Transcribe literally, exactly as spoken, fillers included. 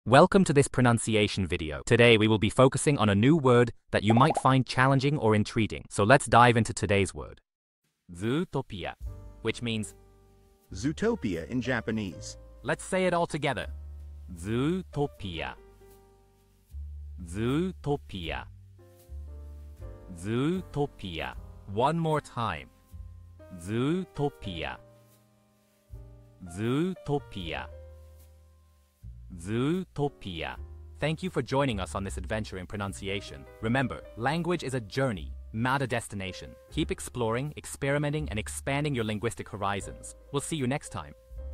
Welcome to this pronunciation video. Today we will be focusing on a new word that you might find challenging or intriguing. So let's dive into today's word. Zootopia, which means Zootopia in Japanese. Let's say it all together. Zootopia. Zootopia. Zootopia. One more time. Zootopia. Zootopia. Zootopia. Thank you for joining us on this adventure in pronunciation. Remember, language is a journey, not a destination. Keep exploring, experimenting, and expanding your linguistic horizons. We'll see you next time.